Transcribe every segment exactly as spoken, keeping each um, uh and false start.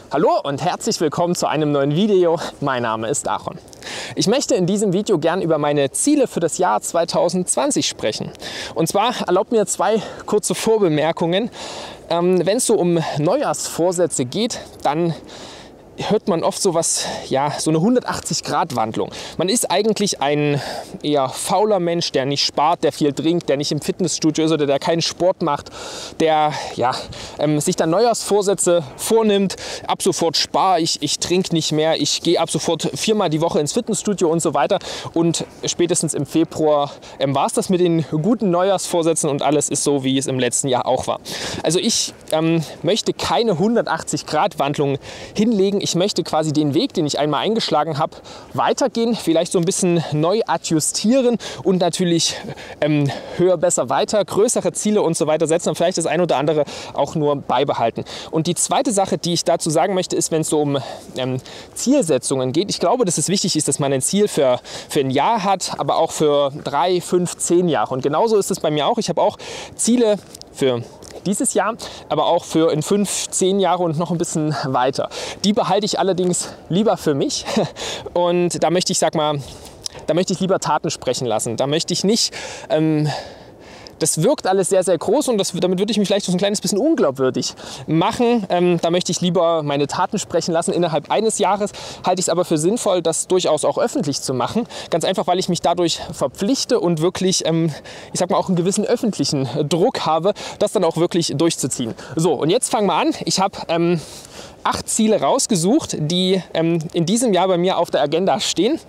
Hallo und herzlich willkommen zu einem neuen Video. Mein Name ist Aaron. Ich möchte in diesem Video gern über meine Ziele für das Jahr zweitausendzwanzig sprechen. Und zwar erlaubt mir zwei kurze Vorbemerkungen. Ähm, wenn es so um Neujahrsvorsätze geht, dann hört man oft sowas, ja, so eine hundertachtzig Grad Wandlung. Man ist eigentlich ein eher fauler Mensch, der nicht spart, der viel trinkt, der nicht im Fitnessstudio ist oder der keinen Sport macht, der ja, ähm, sich dann Neujahrsvorsätze vornimmt. Ab sofort spare ich, ich trinke nicht mehr, ich gehe ab sofort viermal die Woche ins Fitnessstudio und so weiter. Und spätestens im Februar ähm, war es das mit den guten Neujahrsvorsätzen und alles ist so, wie es im letzten Jahr auch war. Also ich ähm, möchte keine hundertachtzig Grad Wandlung hinlegen. Ich möchte quasi den Weg, den ich einmal eingeschlagen habe, weitergehen, vielleicht so ein bisschen neu adjustieren und natürlich ähm, höher, besser, weiter, größere Ziele und so weiter setzen und vielleicht das ein oder andere auch nur beibehalten. Und die zweite Sache, die ich dazu sagen möchte, ist, wenn es so um ähm, Zielsetzungen geht. Ich glaube, dass es wichtig ist, dass man ein Ziel für, für ein Jahr hat, aber auch für drei, fünf, zehn Jahre. Und genauso ist es bei mir auch. Ich habe auch Ziele für dieses Jahr, aber auch für in fünf, zehn Jahre und noch ein bisschen weiter. Die behalte ich allerdings lieber für mich und da möchte ich, sag mal, da möchte ich lieber Taten sprechen lassen. Da möchte ich nicht, ähm, das wirkt alles sehr, sehr groß und das, damit würde ich mich vielleicht so ein kleines bisschen unglaubwürdig machen. Ähm, da möchte ich lieber meine Taten sprechen lassen. Innerhalb eines Jahres halte ich es aber für sinnvoll, das durchaus auch öffentlich zu machen. Ganz einfach, weil ich mich dadurch verpflichte und wirklich, ähm, ich sag mal, auch einen gewissen öffentlichen Druck habe, das dann auch wirklich durchzuziehen. So, und jetzt fangen wir an. Ich habe ähm, acht Ziele rausgesucht, die ähm, in diesem Jahr bei mir auf der Agenda stehen.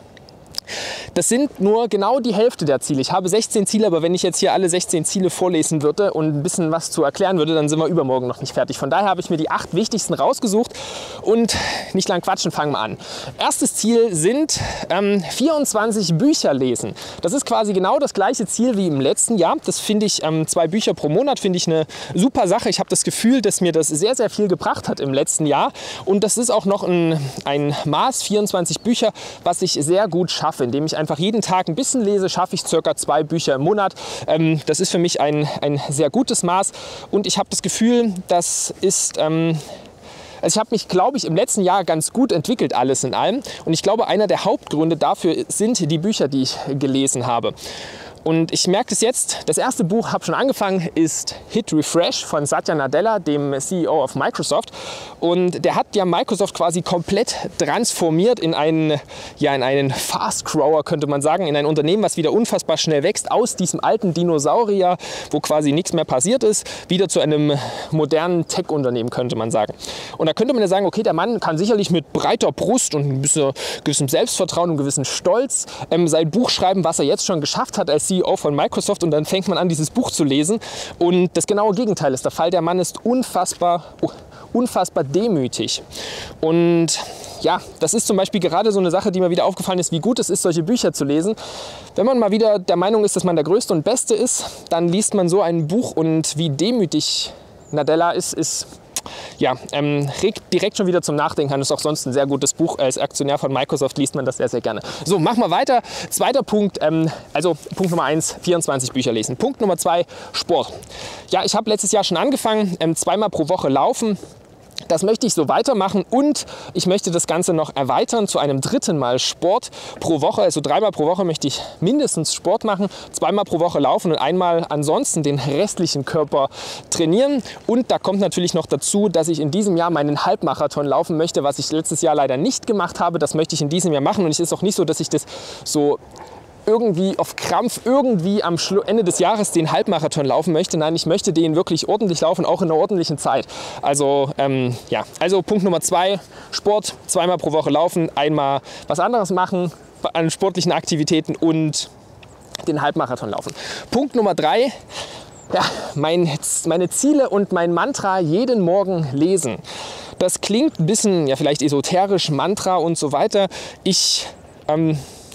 Das sind nur genau die Hälfte der Ziele. Ich habe sechzehn Ziele, aber wenn ich jetzt hier alle sechzehn Ziele vorlesen würde und ein bisschen was zu erklären würde, dann sind wir übermorgen noch nicht fertig. Von daher habe ich mir die acht wichtigsten rausgesucht und nicht lang quatschen, fangen wir an. Erstes Ziel sind ähm, vierundzwanzig Bücher lesen. Das ist quasi genau das gleiche Ziel wie im letzten Jahr. Das finde ich, ähm, zwei Bücher pro Monat finde ich eine super Sache. Ich habe das Gefühl, dass mir das sehr, sehr viel gebracht hat im letzten Jahr. Und das ist auch noch ein, ein Maß, vierundzwanzig Bücher, was ich sehr gut schaffe. Indem ich einfach jeden Tag ein bisschen lese, schaffe ich circa zwei Bücher im Monat. Ähm, das ist für mich ein, ein sehr gutes Maß und ich habe das Gefühl, das ist... Ähm, Also ich habe mich, glaube ich, im letzten Jahr ganz gut entwickelt, alles in allem. Und ich glaube, einer der Hauptgründe dafür sind die Bücher, die ich gelesen habe. Und ich merke es jetzt, das erste Buch, habe schon angefangen, ist Hit Refresh von Satya Nadella, dem C E O of Microsoft. Und der hat ja Microsoft quasi komplett transformiert in einen, ja, in einen Fast Grower, könnte man sagen, in ein Unternehmen, was wieder unfassbar schnell wächst, aus diesem alten Dinosaurier, wo quasi nichts mehr passiert ist, wieder zu einem modernen Tech-Unternehmen, könnte man sagen. Und da könnte man ja sagen, okay, der Mann kann sicherlich mit breiter Brust und ein bisschen gewissem Selbstvertrauen und einem gewissen Stolz ähm, sein Buch schreiben, was er jetzt schon geschafft hat als C E O von Microsoft, und dann fängt man an, dieses Buch zu lesen. Und das genaue Gegenteil ist der Fall. Der Mann ist unfassbar, unfassbar demütig. Und ja, das ist zum Beispiel gerade so eine Sache, die mir wieder aufgefallen ist, wie gut es ist, solche Bücher zu lesen. Wenn man mal wieder der Meinung ist, dass man der Größte und Beste ist, dann liest man so ein Buch, und wie demütig Nadella ist, ist ja, ähm, regt direkt schon wieder zum Nachdenken an. Das ist auch sonst ein sehr gutes Buch. Als Aktionär von Microsoft liest man das sehr, sehr gerne. So, machen wir weiter. Zweiter Punkt, ähm, also Punkt Nummer eins, vierundzwanzig Bücher lesen. Punkt Nummer zwei, Sport. Ja, ich habe letztes Jahr schon angefangen, ähm, zweimal pro Woche laufen. Das möchte ich so weitermachen und ich möchte das Ganze noch erweitern zu einem dritten Mal Sport pro Woche. Also dreimal pro Woche möchte ich mindestens Sport machen, zweimal pro Woche laufen und einmal ansonsten den restlichen Körper trainieren. Und da kommt natürlich noch dazu, dass ich in diesem Jahr meinen Halbmarathon laufen möchte, was ich letztes Jahr leider nicht gemacht habe. Das möchte ich in diesem Jahr machen, und es ist auch nicht so, dass ich das so irgendwie auf Krampf irgendwie am Ende des Jahres den Halbmarathon laufen möchte. Nein, ich möchte den wirklich ordentlich laufen, auch in einer ordentlichen Zeit. Also ähm, ja, also Punkt Nummer zwei, Sport, zweimal pro Woche laufen, einmal was anderes machen an sportlichen Aktivitäten und den Halbmarathon laufen. Punkt Nummer drei, ja, mein, meine Ziele und mein Mantra jeden Morgen lesen. Das klingt ein bisschen, ja, vielleicht esoterisch, Mantra und so weiter. Ich ähm,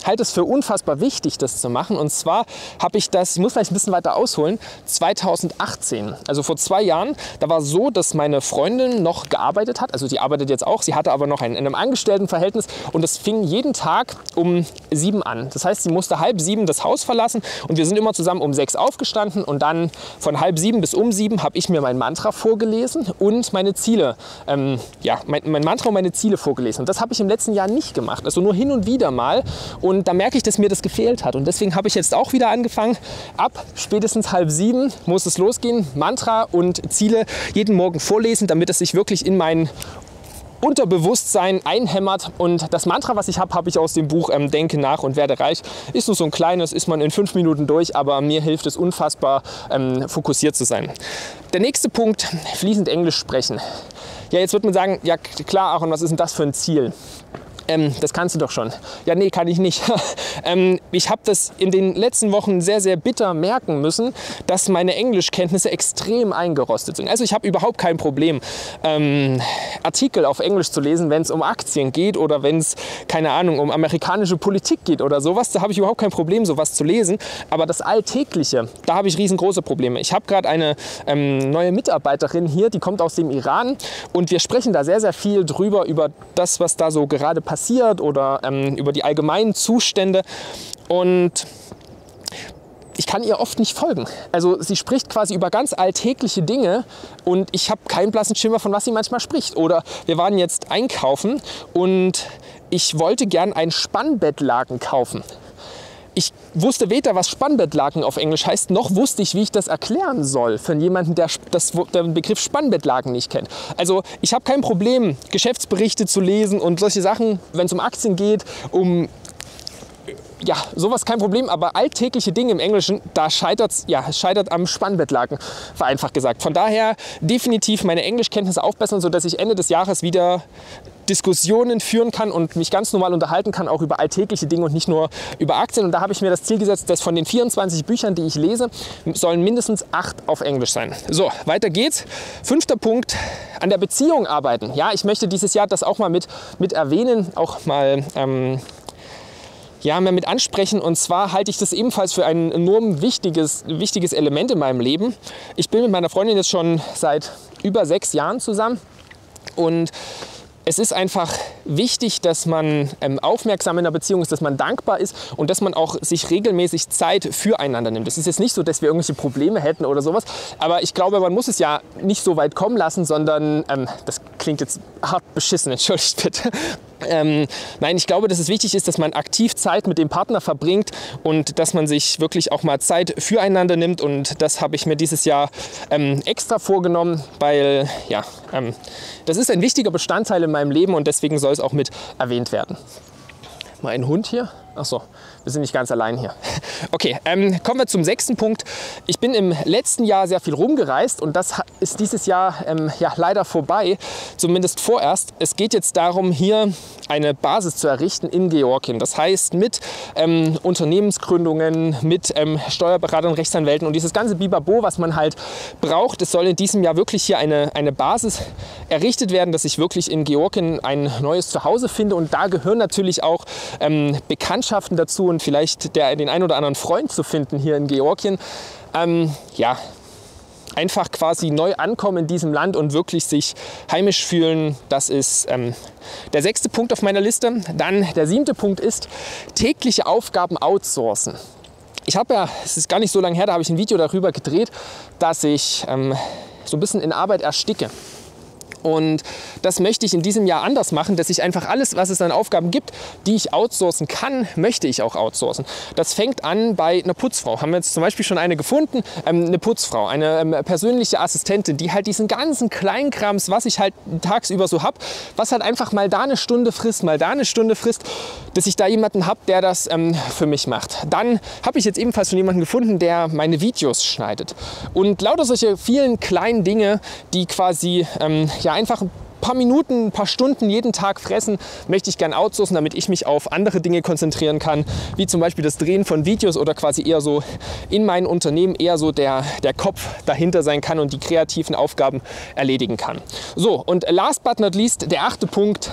halte es für unfassbar wichtig, das zu machen. Und zwar habe ich das, ich muss vielleicht ein bisschen weiter ausholen, zweitausendachtzehn, also vor zwei Jahren, da war es so, dass meine Freundin noch gearbeitet hat, also die arbeitet jetzt auch, sie hatte aber noch ein, in einem Angestelltenverhältnis und das fing jeden Tag um sieben an. Das heißt, sie musste halb sieben das Haus verlassen und wir sind immer zusammen um sechs aufgestanden und dann von halb sieben bis um sieben habe ich mir mein Mantra vorgelesen und meine Ziele, ähm, ja, mein, mein Mantra und meine Ziele vorgelesen. Und das habe ich im letzten Jahr nicht gemacht, also nur hin und wieder mal. Und da merke ich, dass mir das gefehlt hat. Und deswegen habe ich jetzt auch wieder angefangen, ab spätestens halb sieben muss es losgehen, Mantra und Ziele jeden Morgen vorlesen, damit es sich wirklich in mein Unterbewusstsein einhämmert. Und das Mantra, was ich habe, habe ich aus dem Buch ähm, Denke nach und werde reich. Ist nur so ein kleines, ist man in fünf Minuten durch, aber mir hilft es unfassbar, ähm, fokussiert zu sein. Der nächste Punkt, fließend Englisch sprechen. Ja, jetzt wird man sagen, ja klar, Aaron, was ist denn das für ein Ziel? Ähm, das kannst du doch schon. Ja, nee, kann ich nicht. ähm, ich habe das in den letzten Wochen sehr, sehr bitter merken müssen, dass meine Englischkenntnisse extrem eingerostet sind. Also ich habe überhaupt kein Problem, ähm, Artikel auf Englisch zu lesen, wenn es um Aktien geht oder wenn es, keine Ahnung, um amerikanische Politik geht oder sowas. Da habe ich überhaupt kein Problem, sowas zu lesen. Aber das Alltägliche, da habe ich riesengroße Probleme. Ich habe gerade eine ähm, neue Mitarbeiterin hier, die kommt aus dem Iran und wir sprechen da sehr, sehr viel drüber, über das, was da so gerade passiert. passiert oder ähm, über die allgemeinen Zustände und ich kann ihr oft nicht folgen. Also sie spricht quasi über ganz alltägliche Dinge und ich habe keinen blassen Schimmer, von was sie manchmal spricht. Oder wir waren jetzt einkaufen und ich wollte gern ein Spannbettlaken kaufen. Ich wusste weder, was Spannbettlaken auf Englisch heißt, noch wusste ich, wie ich das erklären soll für jemanden, der das, den Begriff Spannbettlaken nicht kennt. Also ich habe kein Problem, Geschäftsberichte zu lesen und solche Sachen, wenn es um Aktien geht, um ja, sowas kein Problem, aber alltägliche Dinge im Englischen, da scheitert es ja, scheitert am Spannbettlaken, vereinfacht gesagt. Von daher definitiv meine Englischkenntnisse aufbessern, sodass ich Ende des Jahres wieder Diskussionen führen kann und mich ganz normal unterhalten kann, auch über alltägliche Dinge und nicht nur über Aktien. Und da habe ich mir das Ziel gesetzt, dass von den vierundzwanzig Büchern, die ich lese, sollen mindestens acht auf Englisch sein. So, weiter geht's. Fünfter Punkt, an der Beziehung arbeiten. Ja, ich möchte dieses Jahr das auch mal mit, mit erwähnen, auch mal ähm, ja, mehr mit ansprechen. Und zwar halte ich das ebenfalls für ein enorm wichtiges, wichtiges Element in meinem Leben. Ich bin mit meiner Freundin jetzt schon seit über sechs Jahren zusammen und es ist einfach wichtig, dass man ähm, aufmerksam in einer Beziehung ist, dass man dankbar ist und dass man auch sich regelmäßig Zeit füreinander nimmt. Es ist jetzt nicht so, dass wir irgendwelche Probleme hätten oder sowas, aber ich glaube, man muss es ja nicht so weit kommen lassen, sondern, ähm, das klingt jetzt hart beschissen, entschuldigt bitte. Ähm, nein, ich glaube, dass es wichtig ist, dass man aktiv Zeit mit dem Partner verbringt und dass man sich wirklich auch mal Zeit füreinander nimmt und das habe ich mir dieses Jahr ähm, extra vorgenommen, weil ja, ähm, das ist ein wichtiger Bestandteil in meinem Leben und deswegen soll es auch mit erwähnt werden. Mal ein Hund hier. Ach so, wir sind nicht ganz allein hier. Okay, ähm, kommen wir zum sechsten Punkt. Ich bin im letzten Jahr sehr viel rumgereist und das ist dieses Jahr ähm, ja, leider vorbei, zumindest vorerst. Es geht jetzt darum, hier eine Basis zu errichten in Georgien. Das heißt, mit ähm, Unternehmensgründungen, mit ähm, Steuerberatern, Rechtsanwälten und dieses ganze Bibabo, was man halt braucht. Es soll in diesem Jahr wirklich hier eine, eine Basis errichtet werden, dass ich wirklich in Georgien ein neues Zuhause finde. Und da gehören natürlich auch ähm, Bekanntschaften dazu und vielleicht der, den ein oder anderen Freund zu finden hier in Georgien. Ähm, ja, einfach quasi neu ankommen in diesem Land und wirklich sich heimisch fühlen. Das ist ähm, der sechste Punkt auf meiner Liste. Dann der siebte Punkt ist tägliche Aufgaben outsourcen. Ich habe ja, es ist gar nicht so lange her, da habe ich ein Video darüber gedreht, dass ich ähm, so ein bisschen in Arbeit ersticke. Und das möchte ich in diesem Jahr anders machen, dass ich einfach alles, was es an Aufgaben gibt, die ich outsourcen kann, möchte ich auch outsourcen. Das fängt an bei einer Putzfrau. Haben wir jetzt zum Beispiel schon eine gefunden, ähm, eine Putzfrau, eine ähm, persönliche Assistentin, die halt diesen ganzen Kleinkrams, was ich halt tagsüber so habe, was halt einfach mal da eine Stunde frisst, mal da eine Stunde frisst, dass ich da jemanden habe, der das ähm, für mich macht. Dann habe ich jetzt ebenfalls schon jemanden gefunden, der meine Videos schneidet. Und lauter solche vielen kleinen Dinge, die quasi ähm, ja, einfach ein paar Minuten, ein paar Stunden jeden Tag fressen, möchte ich gern outsourcen, damit ich mich auf andere Dinge konzentrieren kann, wie zum Beispiel das Drehen von Videos oder quasi eher so in meinem Unternehmen eher so der, der Kopf dahinter sein kann und die kreativen Aufgaben erledigen kann. So, und last but not least, der achte Punkt,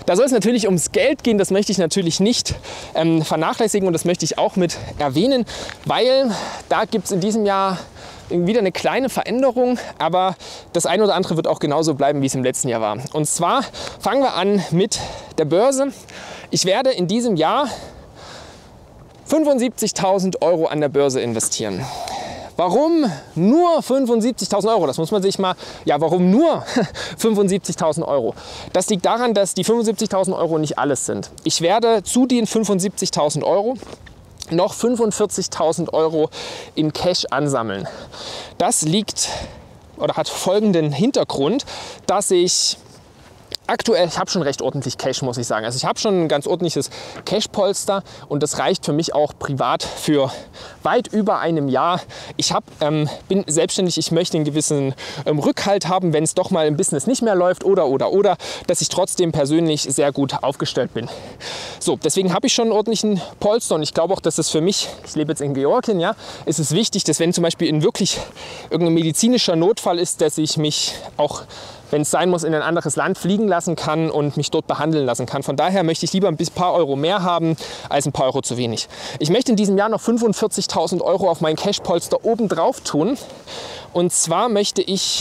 Da soll es natürlich ums Geld gehen, das möchte ich natürlich nicht ähm, vernachlässigen und das möchte ich auch mit erwähnen, weil da gibt es in diesem Jahr wieder eine kleine Veränderung, aber das eine oder andere wird auch genauso bleiben, wie es im letzten Jahr war. Und zwar fangen wir an mit der Börse. Ich werde in diesem Jahr fünfundsiebzigtausend Euro an der Börse investieren. Warum nur fünfundsiebzigtausend Euro? Das muss man sich mal, ja, warum nur fünfundsiebzigtausend Euro? Das liegt daran, dass die fünfundsiebzigtausend Euro nicht alles sind. Ich werde zu den fünfundsiebzigtausend Euro noch fünfundvierzigtausend Euro in Cash ansammeln. Das liegt oder hat folgenden Hintergrund, dass ich aktuell, ich habe schon recht ordentlich Cash, muss ich sagen. Also ich habe schon ein ganz ordentliches Cash-Polster und das reicht für mich auch privat für weit über einem Jahr. Ich hab, ähm, bin selbstständig, ich möchte einen gewissen ähm, Rückhalt haben, wenn es doch mal im Business nicht mehr läuft oder, oder, oder, dass ich trotzdem persönlich sehr gut aufgestellt bin. So, deswegen habe ich schon einen ordentlichen Polster und ich glaube auch, dass es für mich, ich lebe jetzt in Georgien, ja, ist es wichtig, dass wenn zum Beispiel in wirklich irgendein medizinischer Notfall ist, dass ich mich auch, wenn es sein muss, in ein anderes Land fliegen lassen kann und mich dort behandeln lassen kann. Von daher möchte ich lieber ein paar Euro mehr haben, als ein paar Euro zu wenig. Ich möchte in diesem Jahr noch fünfundvierzigtausend Euro auf mein Cash-Polster oben drauf tun. Und zwar möchte ich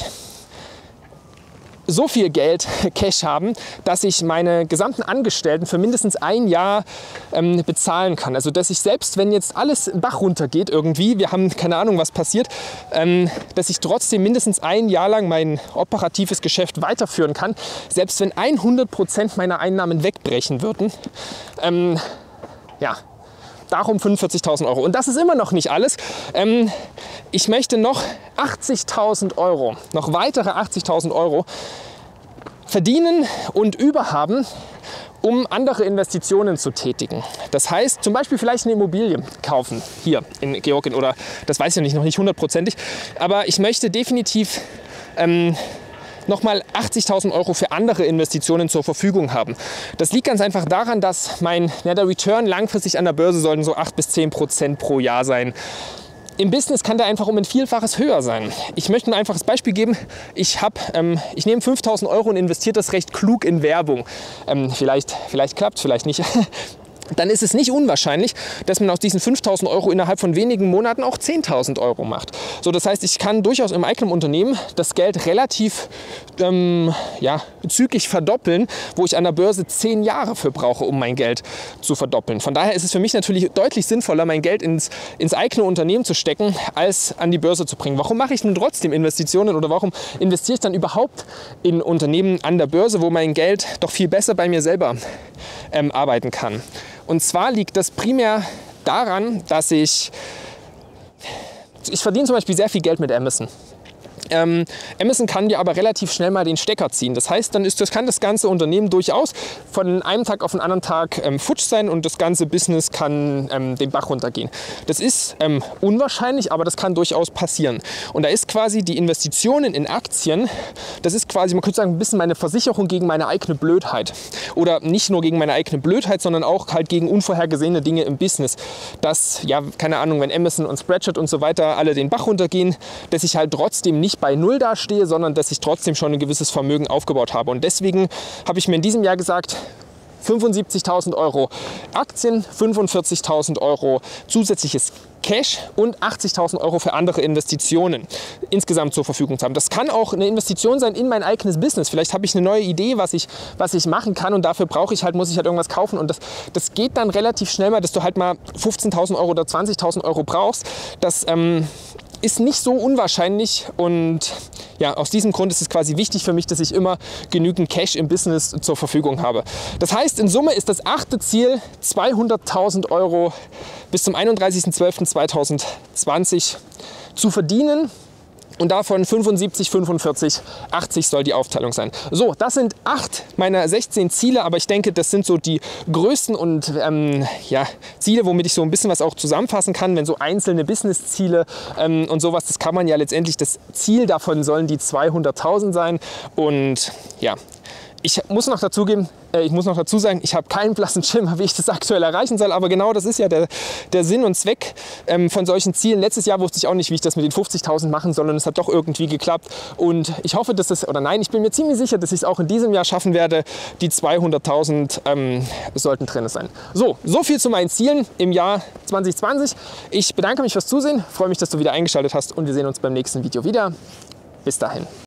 so viel Geld Cash haben, dass ich meine gesamten Angestellten für mindestens ein Jahr ähm, bezahlen kann. Also dass ich selbst, wenn jetzt alles im Bach runtergeht irgendwie, wir haben keine Ahnung, was passiert, ähm, dass ich trotzdem mindestens ein Jahr lang mein operatives Geschäft weiterführen kann, selbst wenn hundert Prozent meiner Einnahmen wegbrechen würden. Ähm, ja. Darum fünfundvierzigtausend Euro. Und das ist immer noch nicht alles. Ähm, ich möchte noch achtzigtausend Euro, noch weitere achtzigtausend Euro verdienen und überhaben, um andere Investitionen zu tätigen. Das heißt, zum Beispiel vielleicht eine Immobilie kaufen, hier in Georgien, oder das weiß ich nicht, noch nicht hundertprozentig. Aber ich möchte definitiv ähm, nochmal achtzigtausend Euro für andere Investitionen zur Verfügung haben. Das liegt ganz einfach daran, dass mein ja, der Return langfristig an der Börse sollten so acht bis zehn Prozent pro Jahr sein. Im Business kann der einfach um ein Vielfaches höher sein. Ich möchte ein einfaches Beispiel geben. Ich, hab, ähm, ich nehme fünftausend Euro und investiere das recht klug in Werbung. Ähm, vielleicht vielleicht klappt es, vielleicht nicht. Dann ist es nicht unwahrscheinlich, dass man aus diesen fünftausend Euro innerhalb von wenigen Monaten auch zehntausend Euro macht. So, das heißt, ich kann durchaus im eigenen Unternehmen das Geld relativ ähm, ja, zügig verdoppeln, wo ich an der Börse zehn Jahre für brauche, um mein Geld zu verdoppeln. Von daher ist es für mich natürlich deutlich sinnvoller, mein Geld ins, ins eigene Unternehmen zu stecken, als an die Börse zu bringen. Warum mache ich nun trotzdem Investitionen oder warum investiere ich dann überhaupt in Unternehmen an der Börse, wo mein Geld doch viel besser bei mir selber ähm, arbeiten kann? Und zwar liegt das primär daran, dass ich, ich verdiene zum Beispiel sehr viel Geld mit Amazon. Ähm, Amazon kann dir aber relativ schnell mal den Stecker ziehen. Das heißt, dann ist das, kann das ganze Unternehmen durchaus von einem Tag auf den anderen Tag ähm, futsch sein und das ganze Business kann ähm, den Bach runtergehen. Das ist ähm, unwahrscheinlich, aber das kann durchaus passieren. Und da ist quasi die Investitionen in Aktien, das ist quasi, man könnte sagen, ein bisschen meine Versicherung gegen meine eigene Blödheit. Oder nicht nur gegen meine eigene Blödheit, sondern auch halt gegen unvorhergesehene Dinge im Business. Dass, ja, keine Ahnung, wenn Amazon und Spreadshirt und so weiter alle den Bach runtergehen, dass ich halt trotzdem nicht bei Null dastehe, sondern dass ich trotzdem schon ein gewisses Vermögen aufgebaut habe. Und deswegen habe ich mir in diesem Jahr gesagt, fünfundsiebzigtausend Euro Aktien, fünfundvierzigtausend Euro zusätzliches Cash und achtzigtausend Euro für andere Investitionen insgesamt zur Verfügung zu haben. Das kann auch eine Investition sein in mein eigenes Business. Vielleicht habe ich eine neue Idee, was ich, was ich machen kann und dafür brauche ich halt, muss ich halt irgendwas kaufen und das, das geht dann relativ schnell mal, dass du halt mal fünfzehntausend Euro oder zwanzigtausend Euro brauchst. Das ähm, ist nicht so unwahrscheinlich und ja, aus diesem Grund ist es quasi wichtig für mich, dass ich immer genügend Cash im Business zur Verfügung habe. Das heißt, in Summe ist das achte Ziel, zweihunderttausend Euro bis zum einunddreißigsten zwölften zweitausendzwanzig zu verdienen. Und davon fünfundsiebzig, fünfundvierzig, achtzig soll die Aufteilung sein. So, das sind acht meiner sechzehn Ziele, aber ich denke, das sind so die größten und ähm, ja, Ziele, womit ich so ein bisschen was auch zusammenfassen kann. Wenn so einzelne Business-Ziele ähm, und sowas, das kann man ja letztendlich, das Ziel davon sollen die zweihunderttausend sein. Und ja, Ich muss noch dazugeben, äh, ich muss noch dazu sagen, ich habe keinen blassen Schimmer, wie ich das aktuell erreichen soll. Aber genau das ist ja der, der Sinn und Zweck ähm, von solchen Zielen. Letztes Jahr wusste ich auch nicht, wie ich das mit den fünfzigtausend machen soll. Und es hat doch irgendwie geklappt. Und ich hoffe, dass das, oder nein, ich bin mir ziemlich sicher, dass ich es auch in diesem Jahr schaffen werde. Die zweihunderttausend ähm, sollten drin sein. So, so viel zu meinen Zielen im Jahr zwanzig zwanzig. Ich bedanke mich fürs Zusehen, freue mich, dass du wieder eingeschaltet hast und wir sehen uns beim nächsten Video wieder. Bis dahin.